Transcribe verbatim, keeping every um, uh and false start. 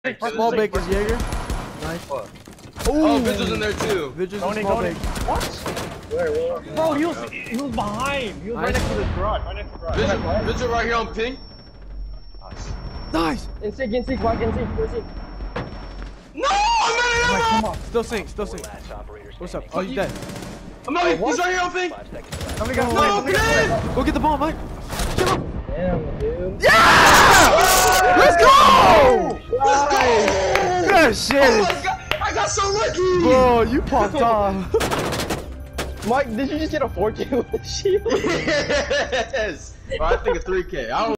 Small bacon, Jaeger. Nice. Oh, Vigil's in there too. Vigil's Going a in, small going in. bacon. What? Where, where? Bro, he was he was behind. He was right Nice. next to the garage. Right next to the garage. Vigil, Vigil right here on ping. Nice. In sync, in sync, walk in sync, in sync. No, I'm not in Come ammo! on. Still sink, still sink. What's up? Oh, he's dead. I'm not, he's right here on ping. Somebody got No, flanked. Somebody got man! flanked. Go get the ball, Mike. Kill him. Damn, dude. Yeah! Let's go! Let's go! Good Oh shit. my god, I got so lucky! Bro, you popped off. Mike, did you just get a four K with the shield? Yes! Bro, I think a three K. I don't